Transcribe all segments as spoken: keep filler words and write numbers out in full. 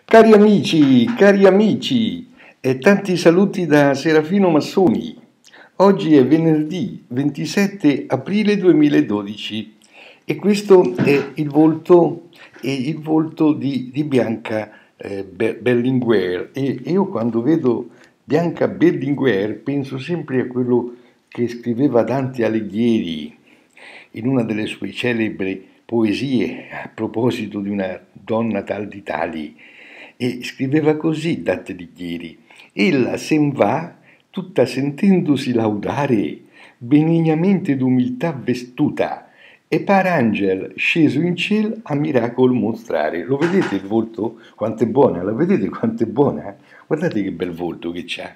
Cari amici, cari amici, e tanti saluti da Serafino Massoni. Oggi è venerdì ventisette aprile duemiladodici e questo è il volto, è il volto di, di Bianca eh, Berlinguer. E io quando vedo Bianca Berlinguer penso sempre a quello che scriveva Dante Alighieri in una delle sue celebri poesie a proposito di una donna tal di tali. E scriveva così Dante Alighieri: ella sen va tutta sentendosi laudare, benignamente d'umiltà vestuta, e par angel sceso in ciel a miracol mostrare. Lo vedete il volto? Quanto è buona? La vedete quanto è buona? Guardate che bel volto che c'ha.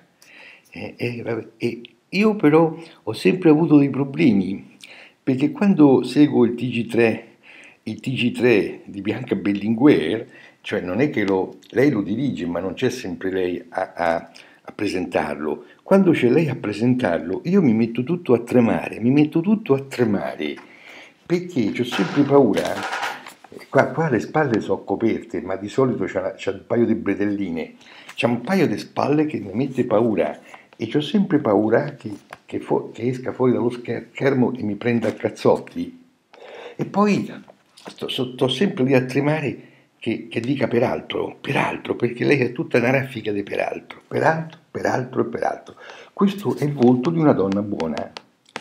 E, e, e io però ho sempre avuto dei problemi, perché quando seguo il T G tre, il T G tre di Bianca Berlinguer, cioè non è che lo, lei lo dirige, ma non c'è sempre lei a, a, a presentarlo. Quando c'è lei a presentarlo, io mi metto tutto a tremare, mi metto tutto a tremare, perché ho sempre paura. Qua, qua le spalle sono coperte, ma di solito c'è, c'è un paio di bretelline, c'è un paio di spalle che mi mette paura e ho sempre paura che, che, fu, che esca fuori dallo schermo e mi prenda a cazzotti. E poi sto, sto sempre lì a tremare che, che dica peraltro, peraltro, perché lei è tutta una raffica di peraltro, peraltro, peraltro e peraltro. Questo è il volto di una donna buona,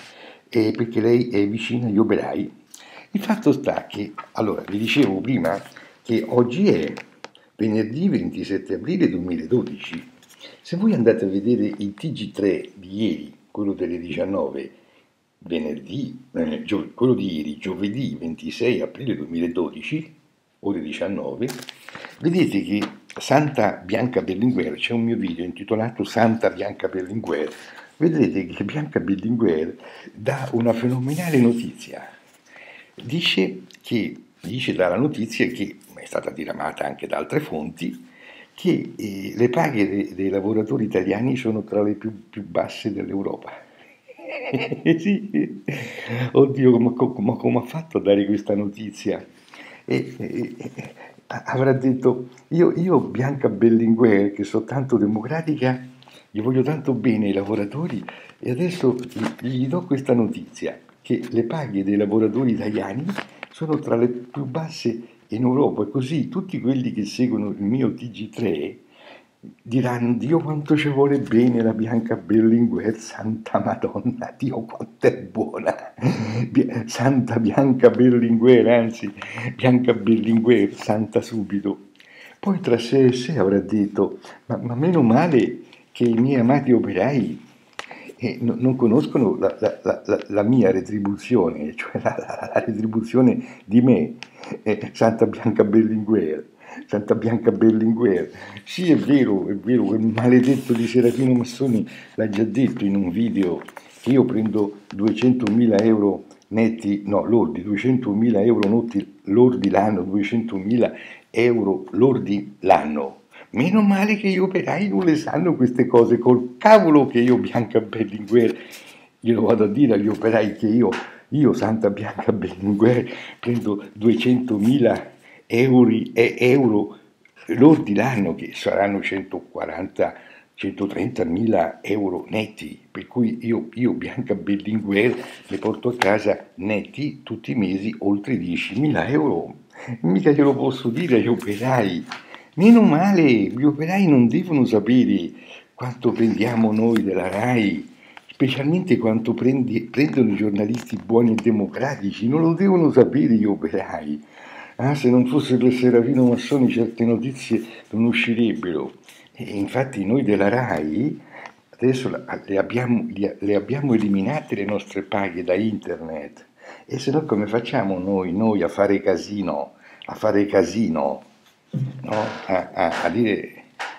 eh, perché lei è vicina agli operai. Il fatto sta che, allora, vi dicevo prima che oggi è venerdì ventisette aprile duemiladodici. Se voi andate a vedere il T G tre di ieri, quello delle diciannove, venerdì, eh, gio- quello di ieri, giovedì ventisei aprile duemiladodici, ore diciannove, vedete che Santa Bianca Berlinguer, c'è un mio video intitolato Santa Bianca Berlinguer, vedrete che Bianca Berlinguer dà una fenomenale notizia. Dice che, dice dalla notizia che è stata diramata anche da altre fonti, che eh, le paghe de, dei lavoratori italiani sono tra le più, più basse dell'Europa. Sì. Oddio, ma, ma come ha fatto a dare questa notizia? E, e, e, avrà detto, io, io Bianca Berlinguer, che sono tanto democratica, gli voglio tanto bene ai lavoratori e adesso gli, gli do questa notizia, che le paghe dei lavoratori italiani sono tra le più basse in Europa, e così tutti quelli che seguono il mio T G tre diranno: Dio quanto ci vuole bene la Bianca Berlinguer, santa Madonna, Dio quanto è buona, Santa Bianca Berlinguer, anzi Bianca Berlinguer, santa subito. Poi tra sé e sé avrà detto: ma, ma meno male che i miei amati operai eh, no, non conoscono la, la, la, la, mia retribuzione, cioè la, la, la retribuzione di me, eh, Santa Bianca Berlinguer. Santa Bianca Berlinguer. Sì, è vero, è vero, quel maledetto di Serafino Massoni l'ha già detto in un video, che io prendo duecentomila euro netti, no, lordi, duecentomila euro netti lordi l'anno, duecentomila euro lordi l'anno. Meno male che gli operai non le sanno queste cose, col cavolo che io Bianca Berlinguer glielo vado a dire agli operai che io, io Santa Bianca Berlinguer, prendo duecentomila euro, eh, euro lordi l'anno, che saranno centoquaranta centotrentamila euro netti, per cui io, io Bianca Berlinguer le porto a casa netti tutti i mesi oltre diecimila euro. Mica glielo posso dire agli operai. Meno male, gli operai non devono sapere quanto prendiamo noi della RAI, specialmente quanto prendi, prendono i giornalisti buoni e democratici, non lo devono sapere gli operai. Ah, se non fosse per Serafino Massoni certe notizie non uscirebbero. E infatti noi della RAI adesso le abbiamo, le abbiamo eliminate le nostre paghe da internet. E se no come facciamo noi, noi a fare casino, a fare casino, no? a, a, a dire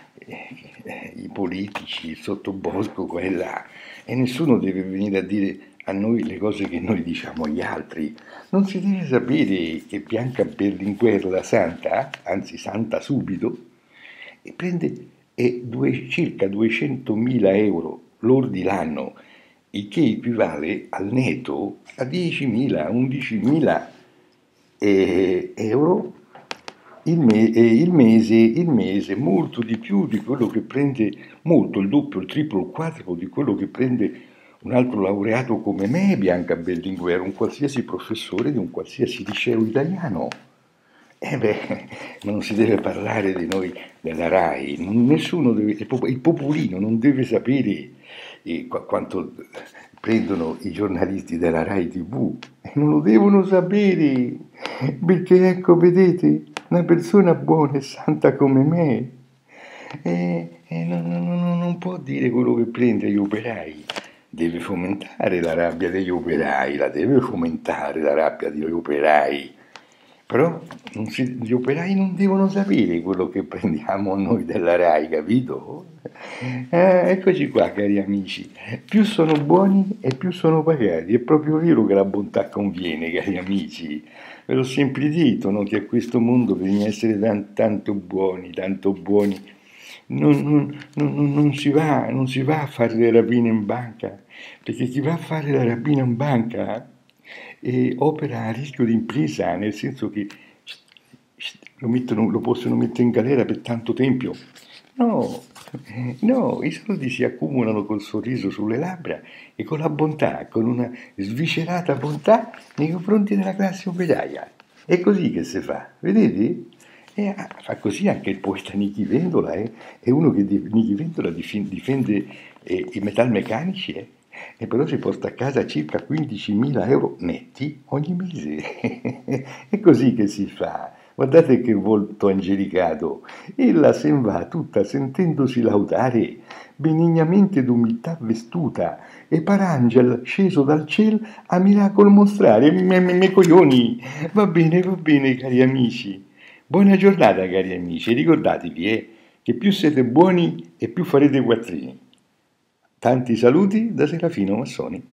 eh, i politici, il sottobosco, quella, e nessuno deve venire a dire a noi le cose che noi diciamo agli altri. Non si deve sapere che Bianca Berlinguer, la santa, anzi santa subito, e prende eh, due, circa duecentomila euro lordi l'anno, il che equivale al netto a diecimila, undicimila eh, euro il, me- eh, il mese, il mese molto di più di quello che prende, molto, il doppio, il triplo, il quadruplo di quello che prende un altro laureato come me, Bianca Berlinguer, un qualsiasi professore di un qualsiasi liceo italiano. Eh beh, ma non si deve parlare di noi della RAI, nessuno deve, il popolino non deve sapere eh, qu- quanto prendono i giornalisti della RAI T V, e non lo devono sapere, perché ecco, vedete, una persona buona e santa come me eh, eh, non, non- non- non può dire quello che prende agli operai, deve fomentare la rabbia degli operai, la deve fomentare la rabbia degli operai. Però non si- gli operai non devono sapere quello che prendiamo noi della RAI, capito? Eh, eccoci qua, cari amici. Più sono buoni e più sono pagati. È proprio vero che la bontà conviene, cari amici. Ve l'ho sempre detto, no? Che a questo mondo bisogna essere tan- tanto buoni, tanto buoni. Non, non- non- non si va, non si va a fare le rapine in banca, perché chi va a fare la rapina in banca e opera a rischio di impresa, nel senso che lo, mettono, lo possono mettere in galera per tanto tempo. No, no, i soldi si accumulano col sorriso sulle labbra e con la bontà, con una sviscerata bontà nei confronti della classe operaia. È così che si fa, vedete? E ah, fa così anche il poeta Nichi Vendola, eh? È uno che di, Nichi Vendola dif- difende eh, i metalmeccanici, eh? E però si porta a casa circa quindicimila euro netti ogni mese. È così che si fa. Guardate che volto angelicato. Ella sen va tutta sentendosi laudare, benignamente d'umiltà vestuta, e parangel sceso dal ciel a miracolo mostrare. Me, me, me coglioni. Va bene, va bene, cari amici. Buona giornata, cari amici. Ricordatevi, eh, che più siete buoni e più farete quattrini. Tanti saluti da Serafino Massoni.